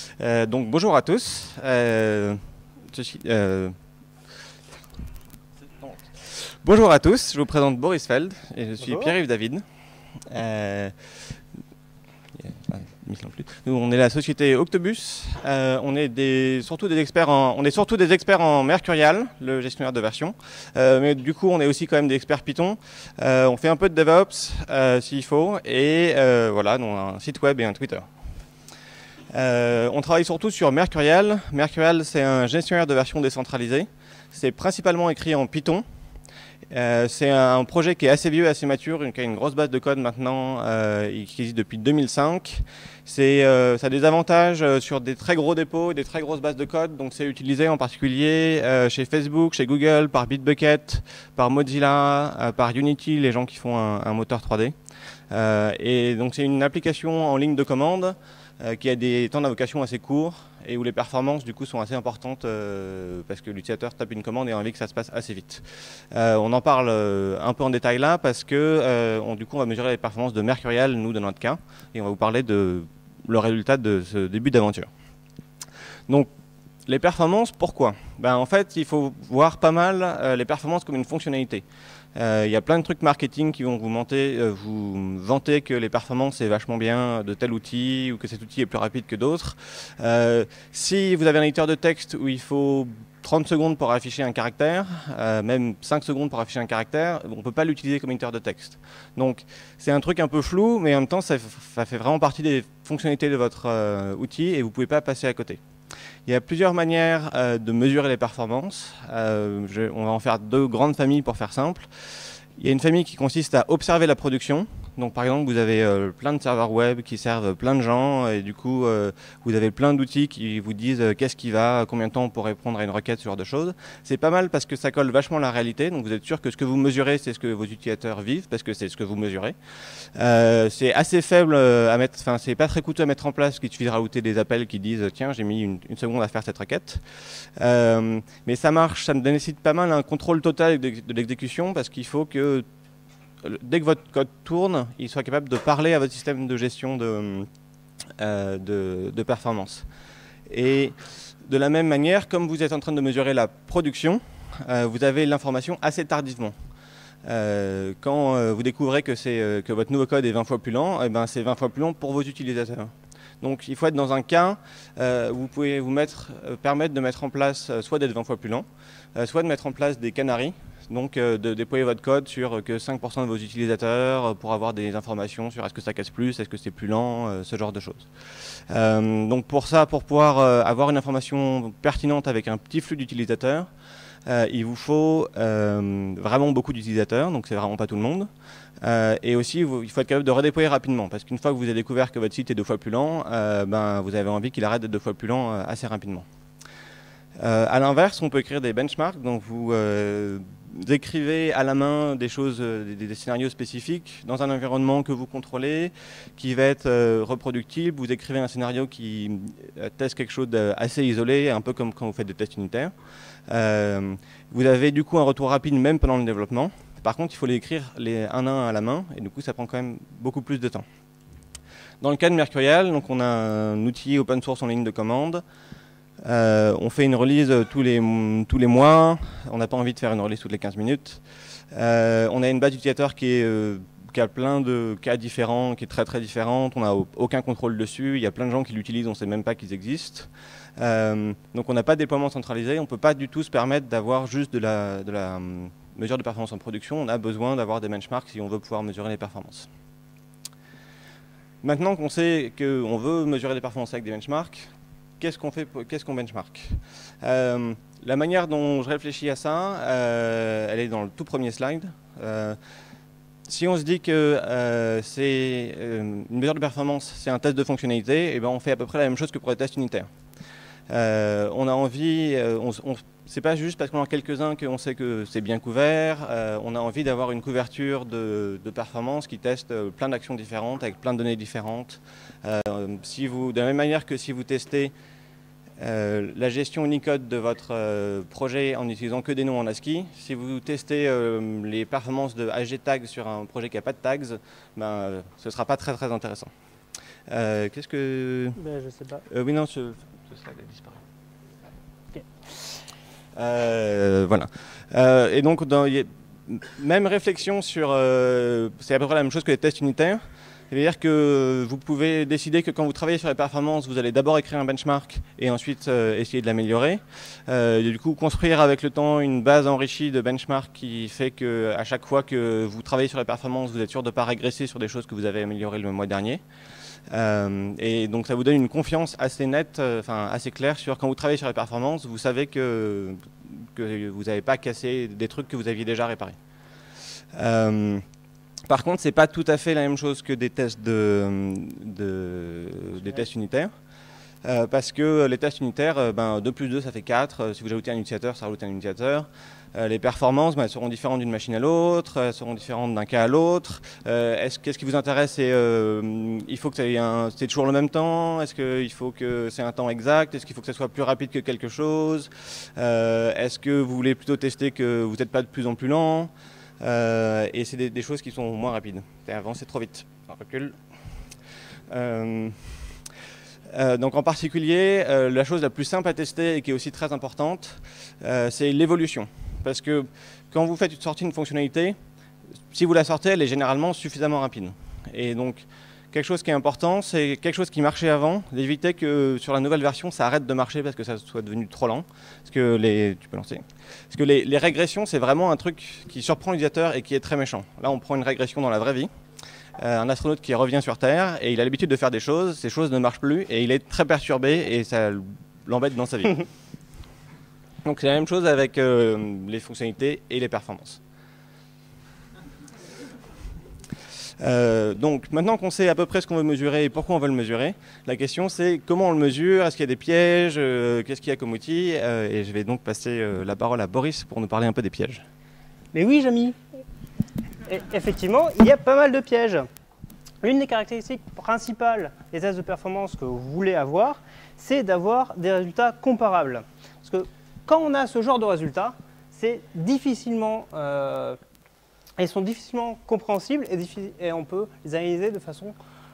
Donc bonjour à tous. Bonjour à tous, je vous présente Boris Feld et je suis Pierre-Yves David. Nous, on est la société Octobus. On est surtout des experts en Mercurial, le gestionnaire de version. Mais du coup, on est aussi quand même des experts Python. On fait un peu de DevOps s'il faut. Et voilà, on a un site web et un Twitter. On travaille surtout sur Mercurial. Mercurial, c'est un gestionnaire de version décentralisé. C'est principalement écrit en Python. C'est un projet qui est assez vieux, assez mature, qui a une grosse base de code maintenant, qui existe depuis 2005. Ça a des avantages sur des très gros dépôts, des très grosses bases de code. Donc c'est utilisé en particulier chez Facebook, chez Google, par Bitbucket, par Mozilla, par Unity, les gens qui font un moteur 3D. Et donc c'est une application en ligne de commande qui a des temps d'invocation assez courts et où les performances du coup sont assez importantes parce que l'utilisateur tape une commande et a envie que ça se passe assez vite. On en parle un peu en détail là parce que du coup on va mesurer les performances de Mercurial, nous dans notre cas, et on va vous parler de le résultat de ce début d'aventure. Donc les performances, pourquoi? En fait, il faut voir pas mal les performances comme une fonctionnalité. Il y a plein de trucs marketing qui vont vous vanter que les performances c'est vachement bien de tel outil ou que cet outil est plus rapide que d'autres. Si vous avez un éditeur de texte où il faut 30 secondes pour afficher un caractère, même 5 secondes pour afficher un caractère, on ne peut pas l'utiliser comme éditeur de texte. Donc c'est un truc un peu flou, mais en même temps ça fait vraiment partie des fonctionnalités de votre outil et vous ne pouvez pas passer à côté. Il y a plusieurs manières de mesurer les performances. On va en faire deux grandes familles pour faire simple. Il y a une famille qui consiste à observer la production. Donc par exemple, vous avez plein de serveurs web qui servent plein de gens et du coup, vous avez plein d'outils qui vous disent qu'est-ce qui va, combien de temps on peut répondre à une requête, ce genre de choses. C'est pas mal parce que ça colle vachement à la réalité. Donc vous êtes sûr que ce que vous mesurez, c'est ce que vos utilisateurs vivent parce que c'est ce que vous mesurez. C'est assez faible à mettre, enfin c'est pas très coûteux à mettre en place, qu'il suffit de rajouter des appels qui disent tiens j'ai mis une seconde à faire cette requête. Mais ça marche, ça nécessite pas mal un contrôle total de l'exécution parce qu'il faut que dès que votre code tourne, il soit capable de parler à votre système de gestion de performance. Et de la même manière, comme vous êtes en train de mesurer la production, vous avez l'information assez tardivement. Quand vous découvrez que votre nouveau code est 20 fois plus lent, c'est 20 fois plus long pour vos utilisateurs. Donc il faut être dans un cas où vous pouvez permettre de mettre en place soit d'être 20 fois plus lent, soit de mettre en place des canaries. Donc de déployer votre code sur que 5% de vos utilisateurs pour avoir des informations sur est-ce que ça casse plus, est-ce que c'est plus lent, ce genre de choses. Donc pour ça, pour pouvoir avoir une information pertinente avec un petit flux d'utilisateurs, il vous faut vraiment beaucoup d'utilisateurs, donc c'est vraiment pas tout le monde. Et aussi, il faut être capable de redéployer rapidement, parce qu'une fois que vous avez découvert que votre site est 2 fois plus lent, vous avez envie qu'il arrête d'être 2 fois plus lent assez rapidement. À l'inverse, on peut écrire des benchmarks, donc vous écrivez à la main des choses, des scénarios spécifiques dans un environnement que vous contrôlez, qui va être reproductible. Vous écrivez un scénario qui teste quelque chose d'assez isolé, un peu comme quand vous faites des tests unitaires. Vous avez du coup un retour rapide même pendant le développement. Par contre, il faut les écrire un à un à la main, et du coup, ça prend quand même beaucoup plus de temps. Dans le cas de Mercurial, donc on a un outil open source en ligne de commande. On fait une release tous les mois, on n'a pas envie de faire une release toutes les 15 minutes. On a une base d'utilisateurs qui a plein de cas différents, qui est très très différente, on n'a aucun contrôle dessus, il y a plein de gens qui l'utilisent, on ne sait même pas qu'ils existent. Donc on n'a pas de déploiement centralisé, on ne peut pas du tout se permettre d'avoir juste de la mesure de performance en production, on a besoin d'avoir des benchmarks si on veut pouvoir mesurer les performances. Maintenant qu'on sait qu'on veut mesurer les performances avec des benchmarks, qu'est-ce qu'on benchmark? La manière dont je réfléchis à ça, elle est dans le tout premier slide. Si on se dit que une mesure de performance, c'est un test de fonctionnalité, et on fait à peu près la même chose que pour les tests unitaires. On a envie, c'est pas juste parce qu'on en a quelques-uns qu'on sait que c'est bien couvert, on a envie d'avoir une couverture de performance qui teste plein d'actions différentes avec plein de données différentes. De la même manière que si vous testez la gestion Unicode de votre projet en n'utilisant que des noms en ASCII, si vous testez les performances de HG tag sur un projet qui n'a pas de tags, ce ne sera pas très très intéressant. Qu'est-ce que... Ben, je sais pas. Oui, non, ce slide a disparu. Ok. Voilà. Et donc, même réflexion sur... c'est à peu près la même chose que les tests unitaires. C'est-à-dire que vous pouvez décider que quand vous travaillez sur les performances, vous allez d'abord écrire un benchmark et ensuite essayer de l'améliorer. Du coup, construire avec le temps une base enrichie de benchmark qui fait qu'à chaque fois que vous travaillez sur les performances, vous êtes sûr de ne pas régresser sur des choses que vous avez améliorées le mois dernier. Et donc ça vous donne une confiance assez nette, assez claire sur quand vous travaillez sur les performances, vous savez que vous n'avez pas cassé des trucs que vous aviez déjà réparés. Par contre, ce n'est pas tout à fait la même chose que des tests, des tests unitaires. Parce que les tests unitaires, 2 plus 2 ça fait 4, si vous ajoutez un utilisateur, ça rajoute un utilisateur. Les performances, elles seront différentes d'une machine à l'autre, elles seront différentes d'un cas à l'autre. Qu'est-ce qui vous intéresse? Il faut que c'est toujours le même temps? Est-ce qu'il faut que c'est un temps exact? Est-ce qu'il faut que ça soit plus rapide que quelque chose? Est-ce que vous voulez plutôt tester que vous n'êtes pas de plus en plus lent? Et c'est des choses qui sont moins rapides. Avant, c'est trop vite. On recule. Donc en particulier, la chose la plus simple à tester et qui est aussi très importante, c'est l'évolution. Parce que quand vous faites sortir une fonctionnalité, si vous la sortez, elle est généralement suffisamment rapide. Et donc, quelque chose qui est important, c'est quelque chose qui marchait avant, d'éviter que sur la nouvelle version, ça arrête de marcher parce que ça soit devenu trop lent. Parce que tu peux lancer. Parce que les régressions, c'est vraiment un truc qui surprend l'utilisateur et qui est très méchant. Là, on prend une régression dans la vraie vie. Un astronaute qui revient sur Terre et il a l'habitude de faire des choses, ces choses ne marchent plus et il est très perturbé et ça l'embête dans sa vie. Donc c'est la même chose avec les fonctionnalités et les performances. Donc maintenant qu'on sait à peu près ce qu'on veut mesurer et pourquoi on veut le mesurer, la question c'est comment on le mesure, est-ce qu'il y a des pièges, qu'est-ce qu'il y a comme outil, et je vais donc passer la parole à Boris pour nous parler un peu des pièges. Mais oui, Jamy. Et effectivement, il y a pas mal de pièges. L'une des caractéristiques principales des tests de performance que vous voulez avoir, c'est d'avoir des résultats comparables. Parce que quand on a ce genre de résultats, c'est difficilement, ils sont difficilement compréhensibles et on peut les analyser de façon...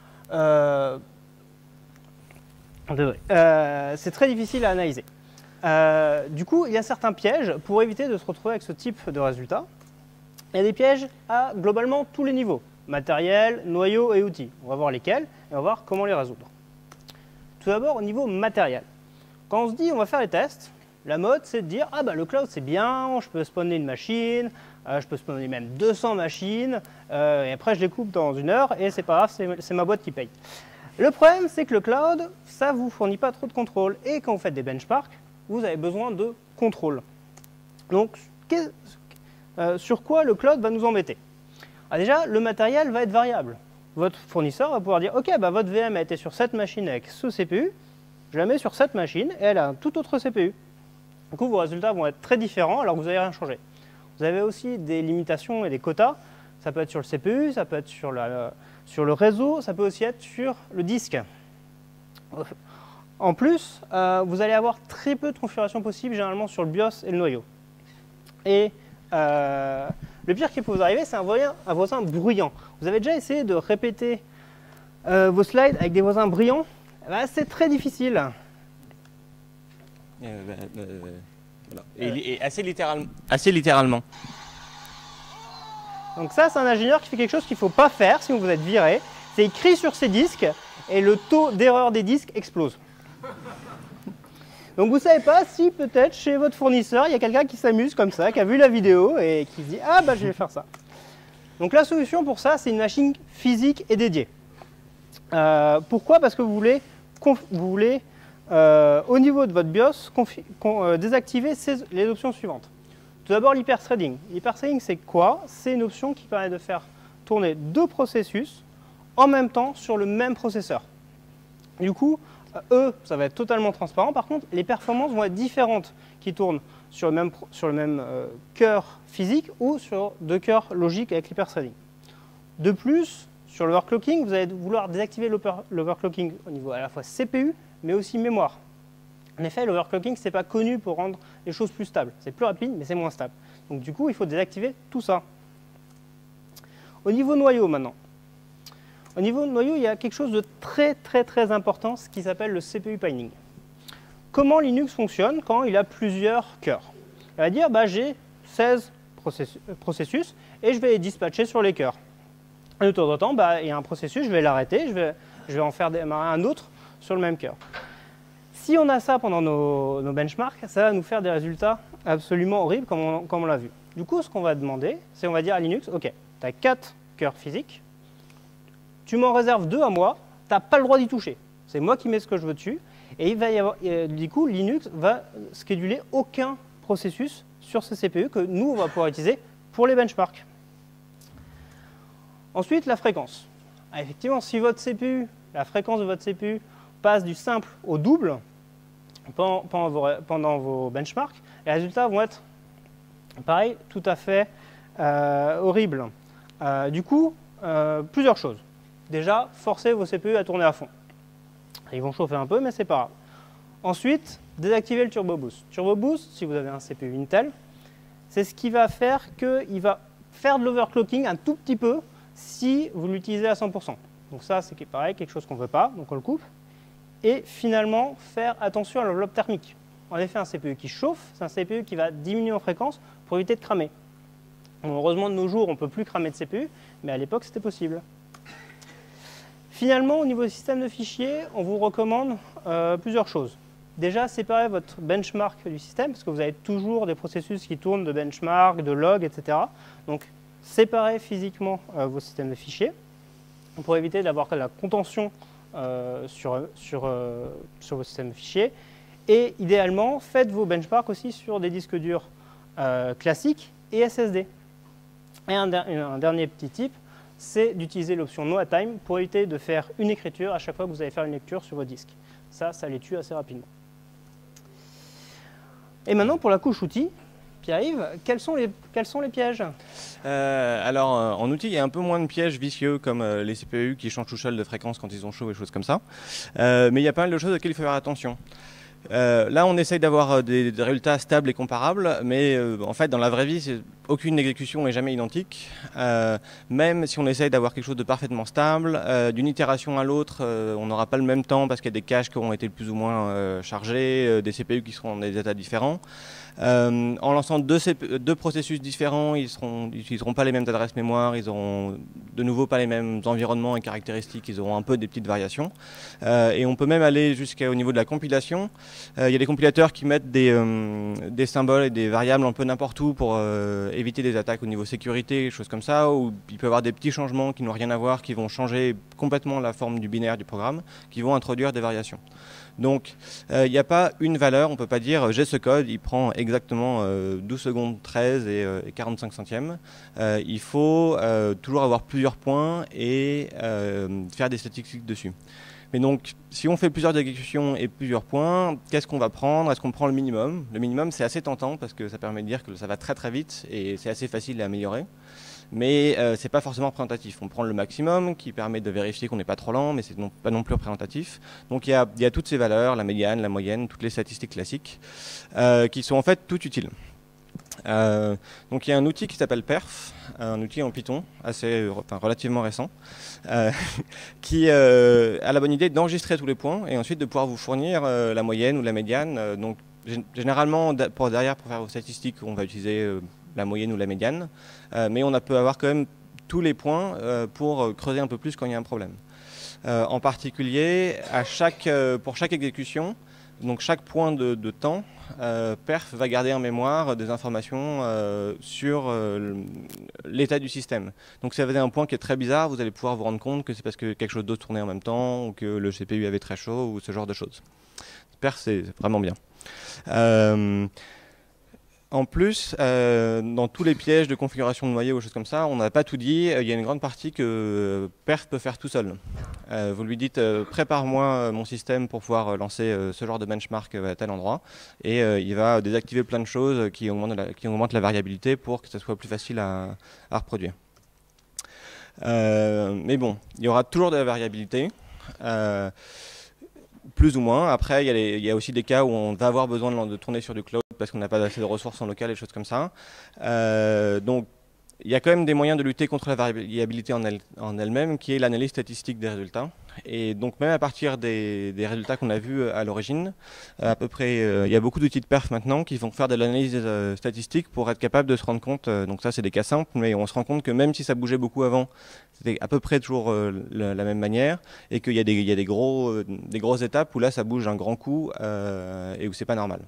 c'est très difficile à analyser. Du coup, il y a certains pièges pour éviter de se retrouver avec ce type de résultats. Il y a des pièges à globalement tous les niveaux, matériel, noyau et outils. On va voir lesquels et on va voir comment les résoudre. Tout d'abord au niveau matériel. Quand on se dit on va faire les tests, la mode c'est de dire ah bah le cloud c'est bien, je peux spawner une machine, je peux spawner même 200 machines et après je les coupe dans 1 heure et c'est pas grave, c'est ma boîte qui paye. Le problème c'est que le cloud ça vous fournit pas trop de contrôle et quand vous faites des benchmarks, vous avez besoin de contrôle. Donc sur quoi le cloud va nous embêter? Déjà, le matériel va être variable. Votre fournisseur va pouvoir dire, ok, bah, votre VM a été sur cette machine avec ce CPU, je la mets sur cette machine et elle a un tout autre CPU. Du coup, vos résultats vont être très différents alors que vous n'avez rien changé. Vous avez aussi des limitations et des quotas. Ça peut être sur le CPU, ça peut être sur le réseau, ça peut aussi être sur le disque. En plus, vous allez avoir très peu de configurations possibles, généralement sur le BIOS et le noyau. Et le pire qui peut vous arriver, c'est un voisin bruyant. Vous avez déjà essayé de répéter vos slides avec des voisins bruyants? C'est très difficile. Voilà. Et assez littéralement. Donc ça, c'est un ingénieur qui fait quelque chose qu'il ne faut pas faire si vous êtes viré. C'est qu'il crie sur ses disques et le taux d'erreur des disques explose. Donc vous ne savez pas si peut-être chez votre fournisseur, il y a quelqu'un qui s'amuse comme ça, qui a vu la vidéo et qui se dit « Ah bah je vais faire ça ». Donc la solution pour ça, c'est une machine physique et dédiée. Pourquoi? Parce que vous voulez au niveau de votre BIOS, désactiver les options suivantes. Tout d'abord l'hyperthreading. L'hyperthreading c'est quoi? C'est une option qui permet de faire tourner 2 processus en même temps sur le même processeur. Du coup, ça va être totalement transparent. Par contre, les performances vont être différentes qui tournent sur le même cœur physique ou sur 2 cœurs logiques avec l'hyperthreading. De plus, sur l'overclocking, vous allez vouloir désactiver l'overclocking au niveau à la fois CPU, mais aussi mémoire. En effet, l'overclocking, ce n'est pas connu pour rendre les choses plus stables. C'est plus rapide, mais c'est moins stable. Donc du coup, il faut désactiver tout ça. Au niveau noyau maintenant. Au niveau de noyau, il y a quelque chose de très important, ce qui s'appelle le CPU pining. Comment Linux fonctionne quand il a plusieurs cœurs? Il va dire, j'ai 16 processus et je vais les dispatcher sur les cœurs. Et de temps en temps, il y a un processus, je vais l'arrêter, je vais en faire démarrer un autre sur le même cœur. Si on a ça pendant nos benchmarks, ça va nous faire des résultats absolument horribles comme on l'a vu. Du coup, ce qu'on va demander, c'est on va dire à Linux, ok, tu as 4 cœurs physiques, tu m'en réserves 2 à moi, tu n'as pas le droit d'y toucher. C'est moi qui mets ce que je veux dessus. Et il va y avoir, du coup, Linux va scheduler aucun processus sur ce CPU que nous, on va pouvoir utiliser pour les benchmarks. Ensuite, la fréquence. Effectivement, si votre CPU, la fréquence de votre CPU passe du simple au double pendant vos benchmarks, les résultats vont être, pareil, tout à fait horribles. Du coup, plusieurs choses. Déjà, forcez vos CPU à tourner à fond. Ils vont chauffer un peu, mais c'est pas grave. Ensuite, désactivez le Turbo Boost. Turbo Boost, si vous avez un CPU Intel, c'est ce qui va faire qu'il va faire de l'overclocking un tout petit peu si vous l'utilisez à 100%. Donc ça, c'est pareil, quelque chose qu'on ne veut pas, donc on le coupe. Et finalement, faire attention à l'enveloppe thermique. En effet, un CPU qui chauffe, c'est un CPU qui va diminuer en fréquence pour éviter de cramer. Bon, heureusement, de nos jours, on ne peut plus cramer de CPU, mais à l'époque, c'était possible. Finalement, au niveau du système de fichiers, on vous recommande plusieurs choses. Déjà, séparez votre benchmark du système, parce que vous avez toujours des processus qui tournent de benchmark, de log, etc. Donc, séparez physiquement vos systèmes de fichiers pour éviter d'avoir de la contention sur vos systèmes de fichiers. Et idéalement, faites vos benchmarks aussi sur des disques durs classiques et SSD. Et un dernier petit tip, c'est d'utiliser l'option No Time pour éviter de faire une écriture à chaque fois que vous allez faire une lecture sur vos disques. Ça les tue assez rapidement. Et maintenant, pour la couche outils, Pierre-Yves, quels sont les pièges? Alors, en outil, il y a un peu moins de pièges vicieux comme les CPU qui changent tout seul de fréquence quand ils ont chaud et choses comme ça. Mais il y a pas mal de choses auxquelles il faut faire attention. Là, on essaye d'avoir des résultats stables et comparables, mais en fait, dans la vraie vie, aucune exécution n'est jamais identique. Même si on essaye d'avoir quelque chose de parfaitement stable, d'une itération à l'autre, on n'aura pas le même temps parce qu'il y a des caches qui auront été plus ou moins chargés, des CPU qui seront dans des états différents. En lançant deux processus différents, ils n'utiliseront pas les mêmes adresses mémoire, ils n'auront de nouveau pas les mêmes environnements et caractéristiques, ils auront un peu des petites variations. Et on peut même aller jusqu'au niveau de la compilation. Il y a des compilateurs qui mettent des symboles et des variables un peu n'importe où pour éviter des attaques au niveau sécurité, choses comme ça, où il peut y avoir des petits changements qui n'ont rien à voir, qui vont changer complètement la forme du binaire du programme, qui vont introduire des variations. Donc, il n'y a pas une valeur, on ne peut pas dire j'ai ce code, il prend exactement 12 secondes 13 et 45 centièmes. Il faut toujours avoir plusieurs points et faire des statistiques dessus. Mais donc, si on fait plusieurs exécutions et plusieurs points, qu'est-ce qu'on va prendre? Est-ce qu'on prend le minimum? Le minimum, c'est assez tentant parce que ça permet de dire que ça va très très vite et c'est assez facile à améliorer. Mais ce n'est pas forcément représentatif. On prend le maximum qui permet de vérifier qu'on n'est pas trop lent, mais ce n'est pas non plus représentatif. Donc il y a toutes ces valeurs, la médiane, la moyenne, toutes les statistiques classiques, qui sont en fait toutes utiles. Donc il y a un outil qui s'appelle Perf, un outil en Python, relativement récent, qui a la bonne idée d'enregistrer tous les points et ensuite de pouvoir vous fournir la moyenne ou la médiane. Donc généralement, derrière, pour faire vos statistiques, on va utiliser la moyenne ou la médiane, mais on peut avoir quand même tous les points pour creuser un peu plus quand il y a un problème. En particulier, pour chaque exécution, donc chaque point de temps, Perf va garder en mémoire des informations sur l'état du système. Donc si vous avez un point qui est très bizarre, vous allez pouvoir vous rendre compte que c'est parce que quelque chose d'autre tournait en même temps, ou que le CPU avait très chaud, ou ce genre de choses. Perf, c'est vraiment bien. En plus, dans tous les pièges de configuration de noyau ou choses comme ça, on n'a pas tout dit, il y a une grande partie que Perf peut faire tout seul. Vous lui dites prépare-moi mon système pour pouvoir lancer ce genre de benchmark à tel endroit, et il va désactiver plein de choses qui augmentent la variabilité pour que ce soit plus facile à reproduire. Mais bon, il y aura toujours de la variabilité. Plus ou moins. Après, il y a aussi des cas où on va avoir besoin de tourner sur du cloud parce qu'on n'a pas assez de ressources en local et des choses comme ça. Donc, il y a quand même des moyens de lutter contre la variabilité en elle-même, qui est l'analyse statistique des résultats. Et donc même à partir des résultats qu'on a vus à l'origine, à peu près, il y a beaucoup d'outils de perf maintenant qui vont faire de l'analyse statistique pour être capable de se rendre compte, donc ça c'est des cas simples, mais on se rend compte que même si ça bougeait beaucoup avant, c'était à peu près toujours la même manière, et qu'il y a des grosses étapes où là ça bouge un grand coup et où c'est pas normal.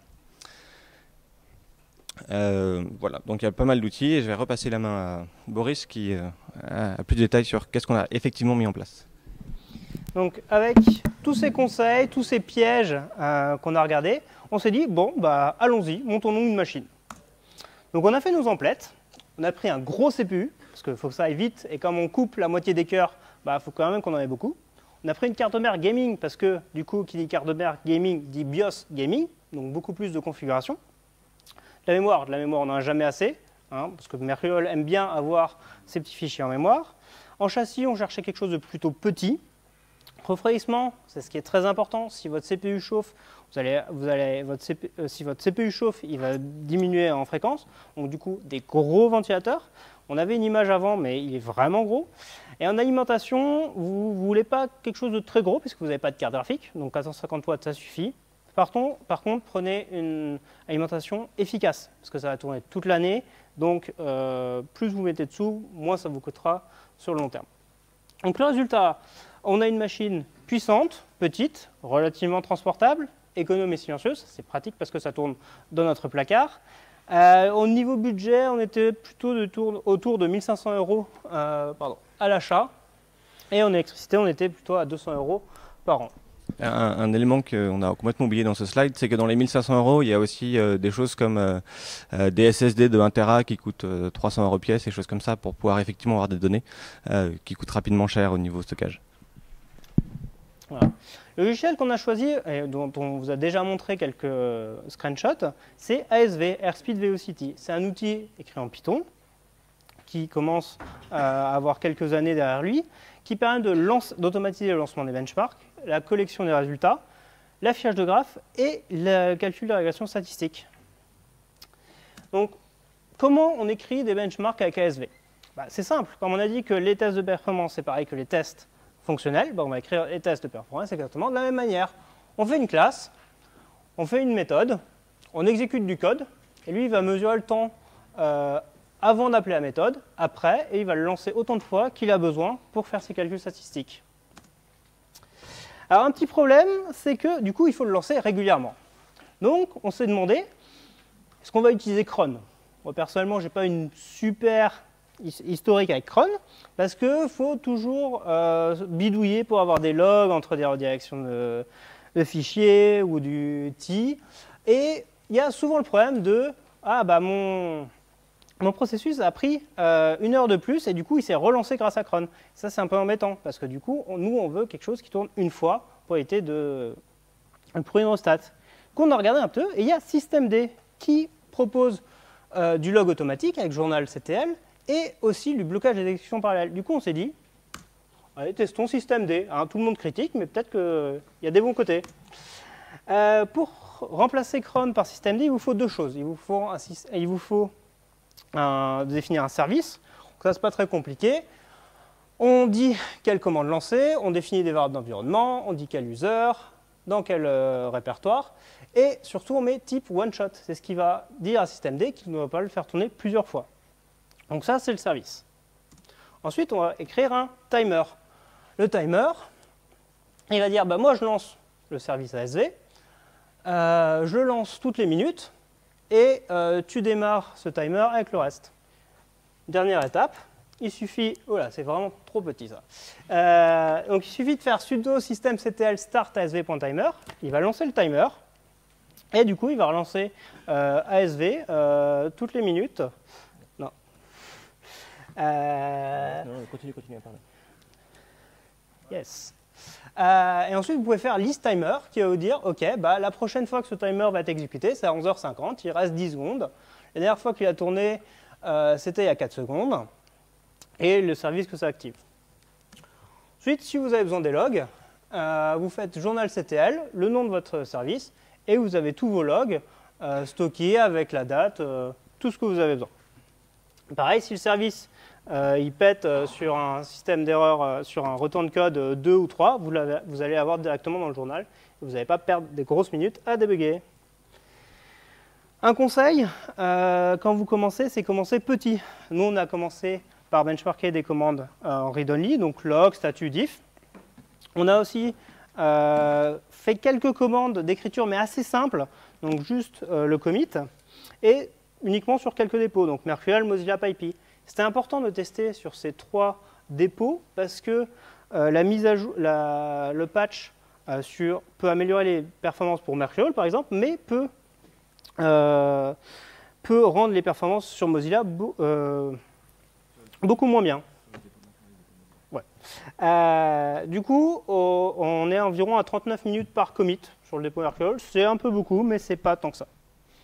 Voilà, donc il y a pas mal d'outils et je vais repasser la main à Boris qui a plus de détails sur qu'est-ce qu'on a effectivement mis en place. Donc avec tous ces conseils, tous ces pièges qu'on a regardés, on s'est dit, bon, bah allons-y, montons-nous une machine. Donc on a fait nos emplettes, on a pris un gros CPU, parce qu'il faut que ça aille vite, et comme on coupe la moitié des cœurs, bah faut quand même qu'on en ait beaucoup. On a pris une carte mère gaming, parce que du coup, qui dit carte mère gaming, dit BIOS gaming, donc beaucoup plus de configuration. De la mémoire, on n'en a jamais assez, hein, parce que Mercurial aime bien avoir ses petits fichiers en mémoire. En châssis, on cherchait quelque chose de plutôt petit. Refroidissement, c'est ce qui est très important. Si votre CPU chauffe, si votre CPU chauffe, il va diminuer en fréquence. Donc du coup, des gros ventilateurs. On avait une image avant, mais il est vraiment gros. Et en alimentation, vous ne voulez pas quelque chose de très gros, puisque vous n'avez pas de carte graphique. Donc 450 watts, ça suffit. Par contre, prenez une alimentation efficace, parce que ça va tourner toute l'année. Donc, plus vous mettez dessous, moins ça vous coûtera sur le long terme. Donc, le résultat, on a une machine puissante, petite, relativement transportable, économe et silencieuse. C'est pratique parce que ça tourne dans notre placard. Au niveau budget, on était plutôt autour de 1500 € à l'achat. Et en électricité, on était plutôt à 200 € par an. Un élément qu'on a complètement oublié dans ce slide, c'est que dans les 1500 €, il y a aussi des choses comme des SSD de 1 Tera qui coûtent 300 € pièce et choses comme ça pour pouvoir effectivement avoir des données qui coûtent rapidement cher au niveau stockage. Voilà. Le logiciel qu'on a choisi, et dont on vous a déjà montré quelques screenshots, c'est ASV, Airspeed Velocity. C'est un outil écrit en Python qui commence à avoir quelques années derrière lui, qui permet d'automatiser le lancement des benchmarks, la collection des résultats, l'affichage de graphes et le calcul de régression statistique. Donc, comment on écrit des benchmarks avec ASV? C'est simple. Comme on a dit que les tests de performance, c'est pareil que les tests fonctionnels, on va écrire les tests de performance exactement de la même manière. On fait une classe, on fait une méthode, on exécute du code, et lui, il va mesurer le temps avant d'appeler la méthode, après, et il va le lancer autant de fois qu'il a besoin pour faire ses calculs statistiques. Alors un petit problème, c'est que du coup, il faut le lancer régulièrement. Donc, on s'est demandé, est-ce qu'on va utiliser cron? Moi, personnellement, je n'ai pas une super historique avec cron, parce qu'il faut toujours bidouiller pour avoir des logs entre des redirections de fichiers ou du TI. Et il y a souvent le problème de « Ah, bah mon processus a pris 1 heure de plus et du coup, il s'est relancé grâce à cron. » Ça, c'est un peu embêtant parce que du coup, nous, on veut quelque chose qui tourne une fois pour éviter de pourrir nos stats. Donc, on a regardé un peu et il y a systemd qui propose du log automatique avec journal CTL et aussi du blocage d'exécution parallèle. Du coup, on s'est dit, allez, testons systemd. Hein, tout le monde critique, mais peut-être qu'il y a des bons côtés. Pour remplacer cron par systemd, il vous faut deux choses. Il vous faut définir un service. Donc ça, c'est pas très compliqué. On dit quelle commande lancer, on définit des variables d'environnement, on dit quel user, dans quel répertoire, et surtout on met type one-shot. C'est ce qui va dire à systemd qu'il ne va pas le faire tourner plusieurs fois. Donc ça, c'est le service. Ensuite, on va écrire un timer. Le timer, il va dire, moi je lance le service ASV, je le lance toutes les minutes, et tu démarres ce timer avec le reste. Dernière étape, il suffit, oh là, c'est vraiment trop petit ça. Donc il suffit de faire sudo systemctl start asv.timer, il va lancer le timer, et du coup il va relancer ASV toutes les minutes. Non. Non, continue à parler. Yes. Et ensuite, vous pouvez faire list timer qui va vous dire, OK, la prochaine fois que ce timer va être exécuté, c'est à 11h50, il reste 10 secondes. La dernière fois qu'il a tourné, c'était il y a 4 secondes. Et le service que ça active. Ensuite, si vous avez besoin des logs, vous faites journal.ctl, le nom de votre service, et vous avez tous vos logs stockés avec la date, tout ce que vous avez besoin. Pareil, si le service il pète sur un système d'erreur, sur un return code 2 ou 3, vous allez avoir directement dans le journal. Vous n'allez pas perdre des grosses minutes à débugger. Un conseil, quand vous commencez, c'est commencer petit. Nous, on a commencé par benchmarker des commandes en read-only, donc log, statut, diff. On a aussi fait quelques commandes d'écriture, mais assez simples, donc juste le commit, et uniquement sur quelques dépôts, donc Mercurial, Mozilla, PyPy. C'était important de tester sur ces 3 dépôts parce que la mise à jour, le patch peut améliorer les performances pour Mercurial, par exemple, mais peut rendre les performances sur Mozilla beaucoup moins bien. Ouais. Du coup, on est environ à 39 minutes par commit sur le dépôt Mercurial. C'est un peu beaucoup, mais c'est pas tant que ça.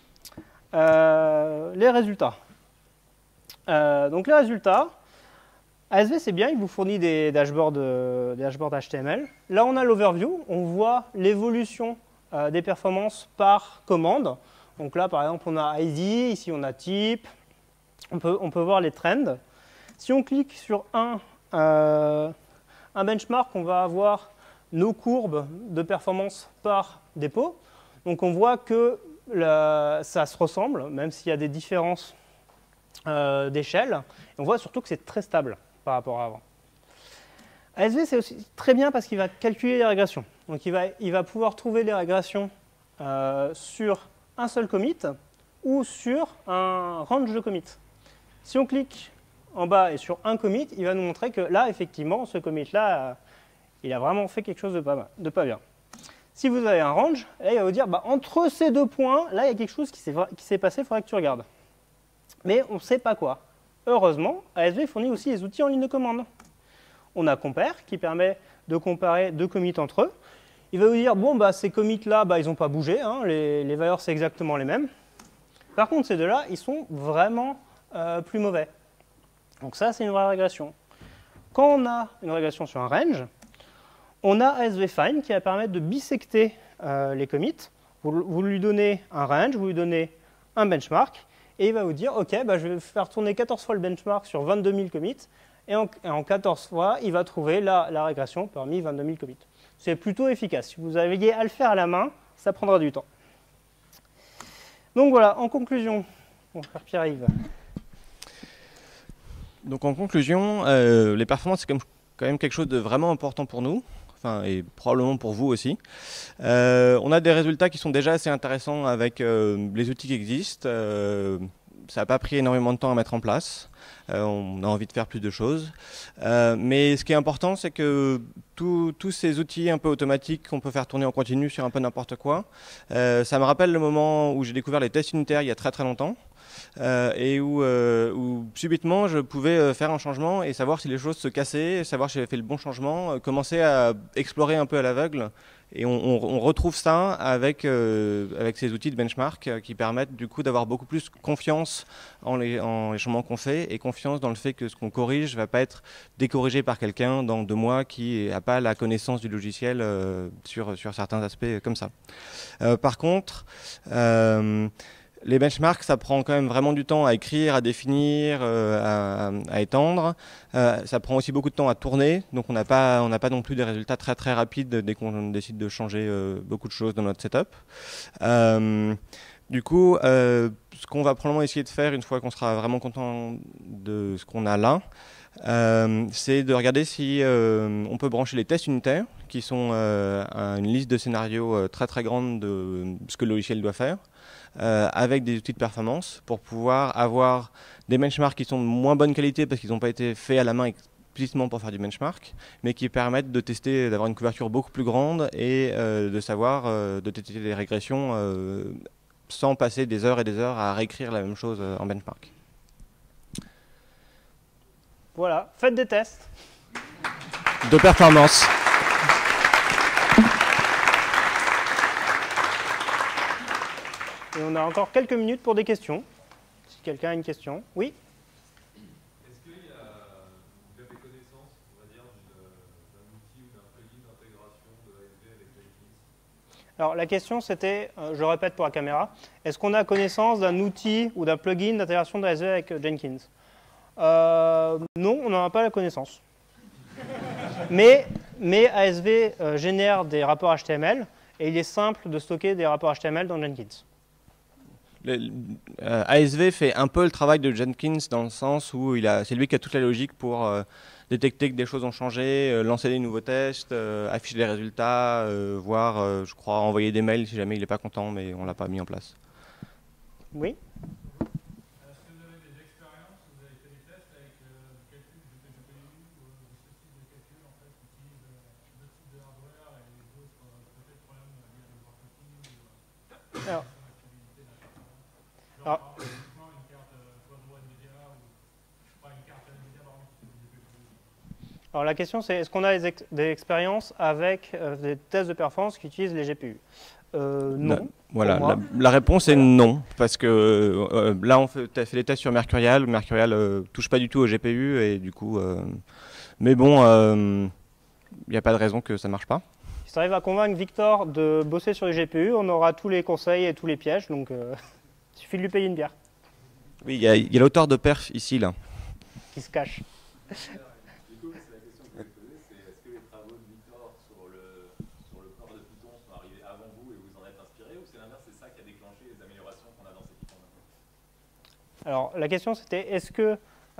Les résultats. Donc les résultats, ASV c'est bien, il vous fournit des dashboards HTML. Là on a l'overview, on voit l'évolution des performances par commande. Donc là par exemple on a ID, ici on a type, on peut voir les trends. Si on clique sur un benchmark, on va avoir nos courbes de performance par dépôt. Donc on voit que ça se ressemble, même s'il y a des différences d'échelle. On voit surtout que c'est très stable par rapport à avant. ASV, c'est aussi très bien parce qu'il va calculer les régressions. Donc il va pouvoir trouver les régressions sur un seul commit ou sur un range de commits. Si on clique en bas et sur un commit, il va nous montrer que là, effectivement, ce commit-là, il a vraiment fait quelque chose de pas bien. Si vous avez un range, là, il va vous dire, bah, entre ces 2 points, là, il y a quelque chose qui s'est passé, il faudrait que tu regardes. Mais on ne sait pas quoi. Heureusement, ASV fournit aussi des outils en ligne de commande. On a Compare qui permet de comparer 2 commits entre eux. Il va vous dire, bon, bah, ces commits-là, bah, ils n'ont pas bougé, hein, les valeurs, c'est exactement les mêmes. Par contre, ces deux-là, ils sont vraiment plus mauvais. Donc ça, c'est une vraie régression. Quand on a une régression sur un range, on a ASV Find qui va permettre de bisecter les commits. Vous lui donnez un range, vous lui donnez un benchmark, et il va vous dire, OK, bah, je vais faire tourner 14 fois le benchmark sur 22 000 commits, et en 14 fois, il va trouver la régression parmi 22 000 commits. C'est plutôt efficace. Si vous aviez à le faire à la main, ça prendra du temps. Donc voilà, en conclusion, mon frère Pierre-Yves. Donc en conclusion, les performances, c'est quand même quelque chose de vraiment important pour nous. Enfin, et probablement pour vous aussi. On a des résultats qui sont déjà assez intéressants avec les outils qui existent. Ça n'a pas pris énormément de temps à mettre en place. On a envie de faire plus de choses. Mais ce qui est important, c'est que tous ces outils un peu automatiques qu'on peut faire tourner en continu sur un peu n'importe quoi, ça me rappelle le moment où j'ai découvert les tests unitaires il y a très très longtemps. Et où subitement je pouvais faire un changement et savoir si les choses se cassaient, savoir si j'avais fait le bon changement, commencer à explorer un peu à l'aveugle. Et on retrouve ça avec ces outils de benchmark qui permettent du coup d'avoir beaucoup plus confiance en les changements qu'on fait et confiance dans le fait que ce qu'on corrige ne va pas être décorrigé par quelqu'un dans 2 mois qui n'a pas la connaissance du logiciel sur certains aspects comme ça. Par contre, les benchmarks, ça prend quand même vraiment du temps à écrire, à définir, à étendre. Ça prend aussi beaucoup de temps à tourner, donc on n'a pas non plus des résultats très très rapides dès qu'on décide de changer beaucoup de choses dans notre setup. Du coup, ce qu'on va probablement essayer de faire une fois qu'on sera vraiment content de ce qu'on a là, c'est de regarder si on peut brancher les tests unitaires, qui sont une liste de scénarios très très grande de ce que le logiciel doit faire, avec des outils de performance pour pouvoir avoir des benchmarks qui sont de moins bonne qualité parce qu'ils n'ont pas été faits à la main explicitement pour faire du benchmark, mais qui permettent de tester, d'avoir une couverture beaucoup plus grande et de savoir de tester des régressions sans passer des heures et des heures à réécrire la même chose en benchmark. Voilà, faites des tests. De performance. Et on a encore quelques minutes pour des questions. Si quelqu'un a une question. Oui? Est-ce qu'il y a, vous avez connaissance, on va dire, d'un outil ou d'un plugin d'intégration de ASV avec Jenkins? Alors la question c'était, je répète pour la caméra, est-ce qu'on a connaissance d'un outil ou d'un plugin d'intégration de ASV avec Jenkins? Non, on n'en a pas la connaissance. Mais ASV génère des rapports HTML et il est simple de stocker des rapports HTML dans Jenkins. ASV fait un peu le travail de Jenkins dans le sens où c'est lui qui a toute la logique pour détecter que des choses ont changé, lancer des nouveaux tests, afficher les résultats, voire, je crois, envoyer des mails si jamais il n'est pas content, mais on ne l'a pas mis en place. Oui. Est-ce que vous avez des expériences, vous avez fait des tests avec le calcul du GPU ou ce type de calcul en fait, qui utilise deux types de hardware et d'autres peut-être problèmes liés à l'overclocking ou Alors, l'activité d'un certain alors, genre, typiquement une carte Quadro NVIDIA ou pas une carte NVIDIA pardon, qui fait du GPU. alors la question c'est, est-ce qu'on a des expériences avec des tests de performance qui utilisent les GPU? Non. Voilà, Pour moi. la réponse est non, parce que là on fait les tests sur Mercurial. Mercurial touche pas du tout au GPU et du coup, mais bon, il n'y a pas de raison que ça marche pas. Si tu arrives à convaincre Victor de bosser sur les GPU, on aura tous les conseils et tous les pièges, donc il suffit de lui payer une bière Oui, il y a l'auteur de perf ici là. qui se cache. Du coup, c'est la question que je vais poser, c'est est-ce que les travaux de Victor sur le corps de Python sont arrivés avant vous et vous en êtes inspiré, ou c'est l'inverse, c'est ça qui a déclenché les améliorations qu'on a dans ces Python maintenant? Alors la question c'était, est-ce que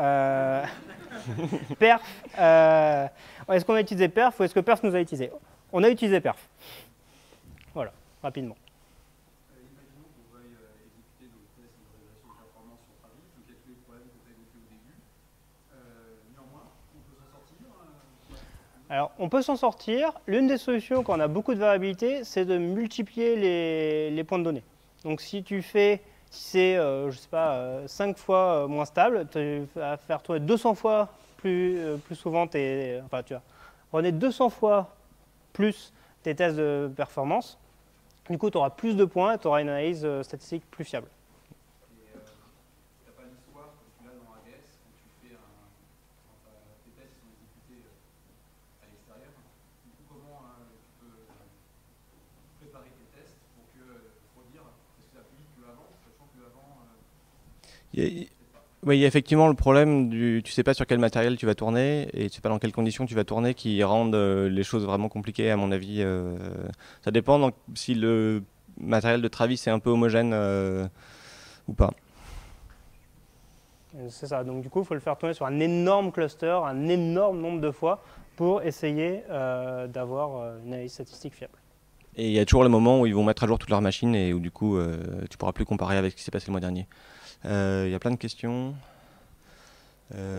perf, est-ce qu'on a utilisé perf ou est-ce que perf nous a utilisé? On a utilisé perf. Voilà, rapidement. Imaginons qu'on veuille exécuter nos tests de régression de performance sur Travis, donc il y a tous les problèmes que tu as évoqués au début. Néanmoins, on peut s'en sortir. Alors, on peut s'en sortir. L'une des solutions quand on a beaucoup de variabilité, c'est de multiplier les points de données. Donc, si tu fais, si c'est, je sais pas, 5 fois moins stable, tu vas faire tourner 200 fois plus souvent enfin, tu vas runner 200 fois plus tes tests de performance. Du coup, tu auras plus de points et tu auras une analyse statistique plus fiable. Et tu n'as pas l'histoire que tu l'as dans AWS quand tu fais quand tes tests sont exécutés à l'extérieur. Du coup, comment tu peux préparer tes tests pour dire est-ce que ça va plus vite que avant, sachant que avant. Oui, il y a effectivement le problème tu sais pas sur quel matériel tu vas tourner et tu sais pas dans quelles conditions tu vas tourner qui rendent les choses vraiment compliquées à mon avis. Ça dépend donc, si le matériel de Travis est un peu homogène ou pas. C'est ça. Donc, du coup, il faut le faire tourner sur un énorme cluster, un énorme nombre de fois pour essayer d'avoir une analyse statistique fiable. Et il y a toujours le moment où ils vont mettre à jour toute leur machine et où du coup tu pourras plus comparer avec ce qui s'est passé le mois dernier. Il y a plein de questions. Ok. Tu avais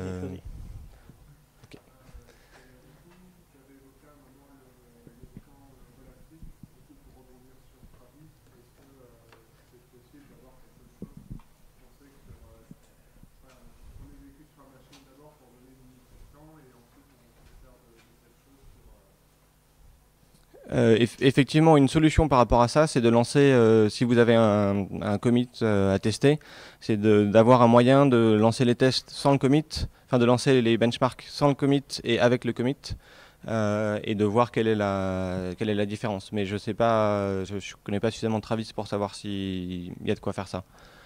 évoqué à un moment le camp relatif, surtout pour rebondir sur Travis. Est-ce que c'est possible d'avoir quelque chose? On sait que on exécute sur la machine d'abord pour donner une unité de temps et ensuite on peut faire de cette chose sur. Effectivement, une solution par rapport à ça, c'est de lancer, si vous avez un commit à tester, c'est d'avoir un moyen de lancer les tests sans le commit, enfin de lancer les benchmarks sans le commit et avec le commit, et de voir quelle est la différence. Mais je sais pas, je connais pas suffisamment de Travis pour savoir s'il y a de quoi faire ça.